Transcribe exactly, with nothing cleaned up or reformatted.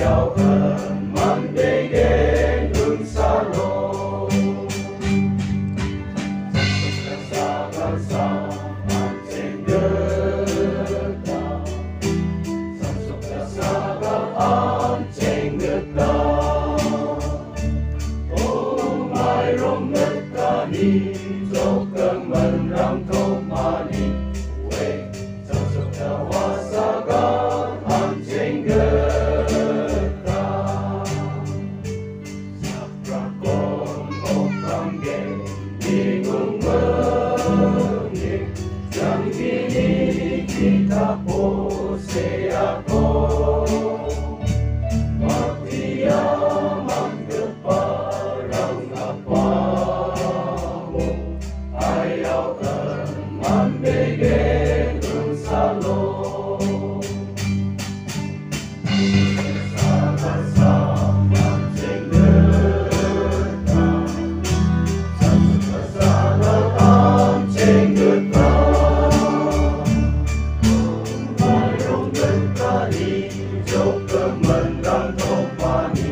ayaw ka mambigay dun sa loob. Sasakal sa ating gata, sasakal ating gata. Oh, mayroong nagkanito kang manrang kumani. Uwe, sasakal wasagal ating gata. Sakrakon o pranggay, ingong manging, yang kinikita po siya ko. Magtiyamang kaparang apa mo, ayaw ka mambigay dun sa loob. Sasama ating gata, sasama ating gata. Kung mayroong nagkanito kang manrang kumani.